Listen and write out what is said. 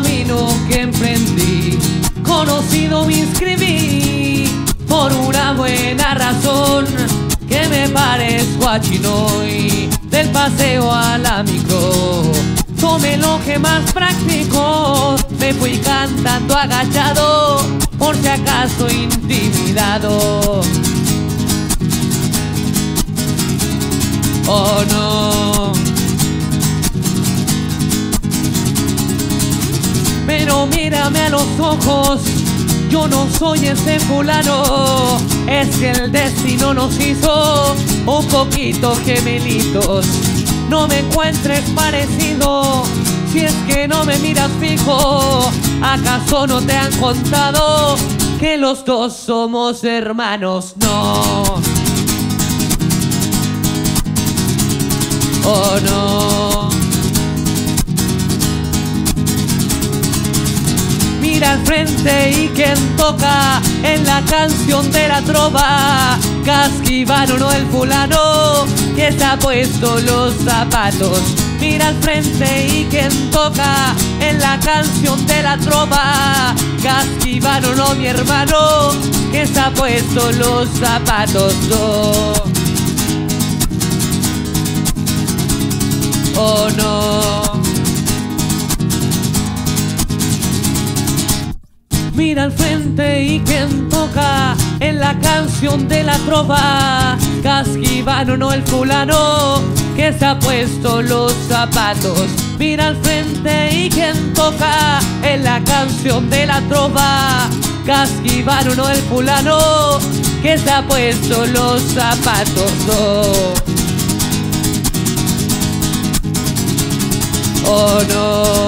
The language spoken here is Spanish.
camino que emprendí, conocido me inscribí por una buena razón, que me parezco a Chinoy. Del paseo a la micro tomé lo que más práctico, me fui cantando agachado, por si acaso intimidado. Oh no. Pero mírame a los ojos, yo no soy ese fulano, es que el destino nos hizo un poquito gemelitos. No me encuentres parecido, si es que no me miras fijo. ¿Acaso no te han contado que los dos somos hermanos? No. Oh no. Mira al frente y quien toca en la canción de la trova, Casquivano, no el fulano que se ha puesto los zapatos. Mira al frente y quien toca en la canción de la trova, Casquivano, no mi hermano que se ha puesto los zapatos. Oh, oh no. Mira al frente y quien toca en la canción de la trova, Casquivano, no el fulano que se ha puesto los zapatos. Mira al frente y quien toca en la canción de la trova, Casquivano, no el fulano que se ha puesto los zapatos. Oh, oh no.